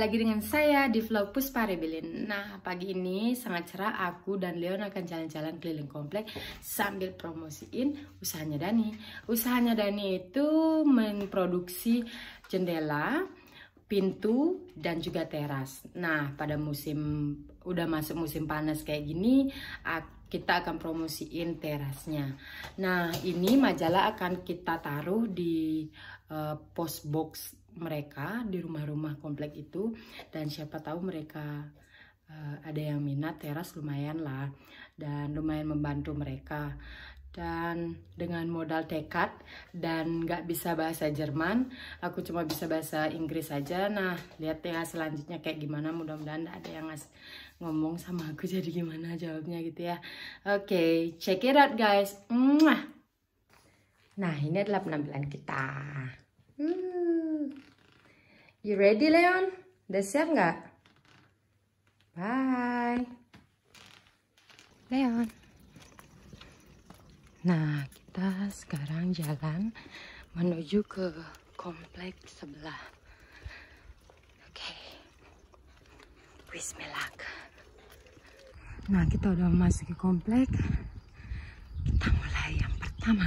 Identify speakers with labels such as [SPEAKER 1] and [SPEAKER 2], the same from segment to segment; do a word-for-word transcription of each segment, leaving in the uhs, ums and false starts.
[SPEAKER 1] lagi dengan saya di vlog Puspa Rebellion. Nah, pagi ini sangat cerah, aku dan Leon akan jalan-jalan keliling komplek sambil promosiin usahanya Dani. Usahanya Dani itu memproduksi jendela, pintu, dan juga teras. Nah, pada musim, udah masuk musim panas kayak gini, kita akan promosiin terasnya. Nah, ini majalah akan kita taruh di uh, post box mereka di rumah-rumah komplek itu, dan siapa tahu mereka uh, ada yang minat teras, lumayan lah, dan lumayan membantu mereka. Dan dengan modal tekad dan nggak bisa bahasa Jerman, aku cuma bisa bahasa Inggris saja. Nah, lihat ya selanjutnya kayak gimana, mudah-mudahan ada yang ngas ngomong sama aku jadi gimana jawabnya gitu ya. Oke, okay, check it out guys. Nah, ini adalah penampilan kita. Hmm. You ready, Leon? Udah siap nggak? Bye. Leon. Nah, kita sekarang jalan menuju ke komplek sebelah. Oke. Okay. Bismillah. Nah, kita udah masuk ke komplek. Kita mulai yang pertama.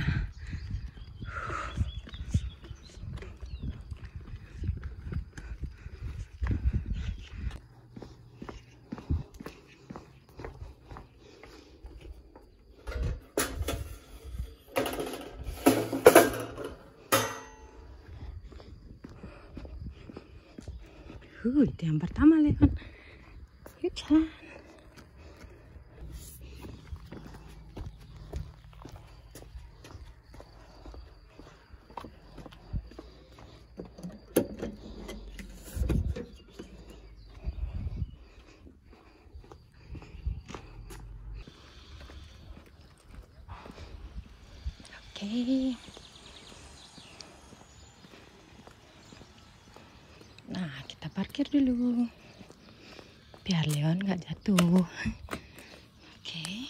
[SPEAKER 1] Uh, itu yang pertama, Leon. Yuk jalan. Oke. Okay. Nah, kita parkir dulu biar Leon nggak jatuh. Oke. Okay.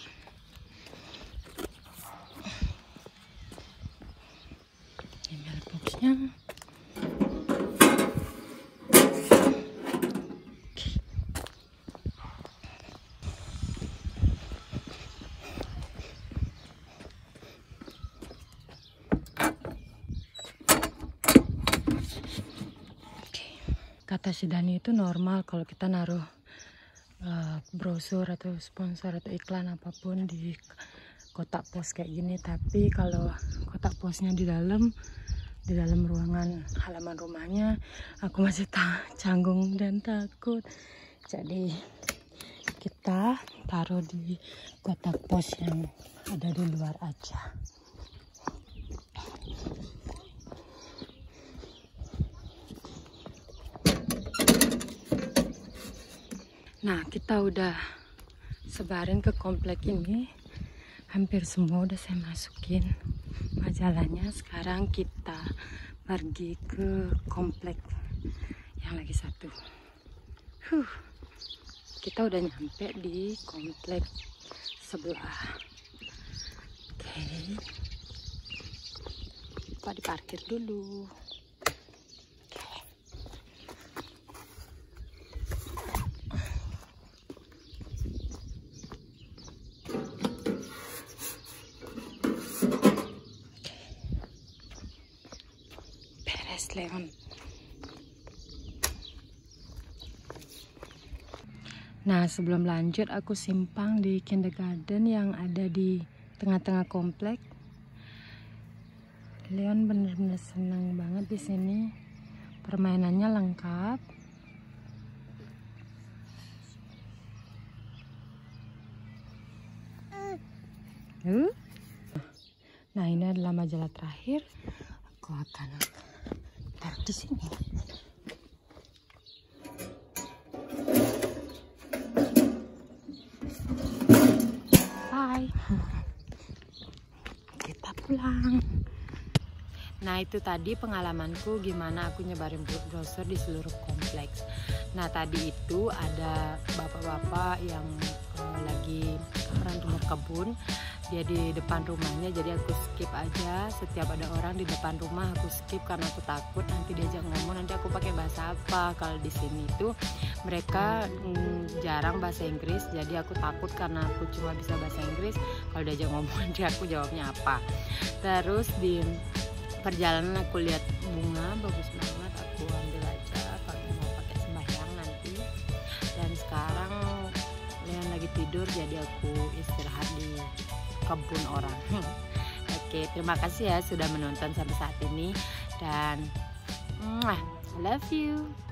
[SPEAKER 1] Ini mailboxnya. Okay. Kata si Dani itu normal kalau kita naruh uh, brosur atau sponsor atau iklan apapun di kotak pos kayak gini, tapi kalau kotak posnya di dalam di dalam ruangan halaman rumahnya, aku masih ta canggung dan takut, jadi kita taruh di kotak pos yang ada di luar aja. Nah, kita udah sebarin ke komplek ini, hampir semua udah saya masukin majalahnya. Sekarang kita pergi ke komplek yang lagi satu. Huh, kita udah nyampe di komplek sebelah. Oke, okay. Pak diparkir dulu. Leon. Nah, sebelum lanjut aku simpang di kindergarten yang ada di tengah-tengah komplek. Leon bener-bener senang banget di sini. Permainannya lengkap. Uh. Nah, ini adalah majalah terakhir. Aku akan taruh di sini. Bye. Kita pulang. Nah, itu tadi pengalamanku gimana aku nyebarin brosur di seluruh kompleks. Nah, tadi itu ada bapak-bapak yang uh, lagi orang tumbuh kebun dia di depan rumahnya, jadi aku skip aja. Setiap ada orang di depan rumah aku skip karena aku takut nanti diajak ngomong, nanti aku pakai bahasa apa. Kalau di sini tuh mereka mm, jarang bahasa Inggris, jadi aku takut karena aku cuma bisa bahasa Inggris. Kalau diajak ngomong nanti aku jawabnya apa. Terus di perjalanan aku lihat bunga bagus banget, aku ambil aja kalau mau pakai sembahyang nanti. Dan sekarang Leon lagi tidur, jadi aku istirahat di kebun orang. Oke, terima kasih ya sudah menonton sampai saat ini, dan I love you.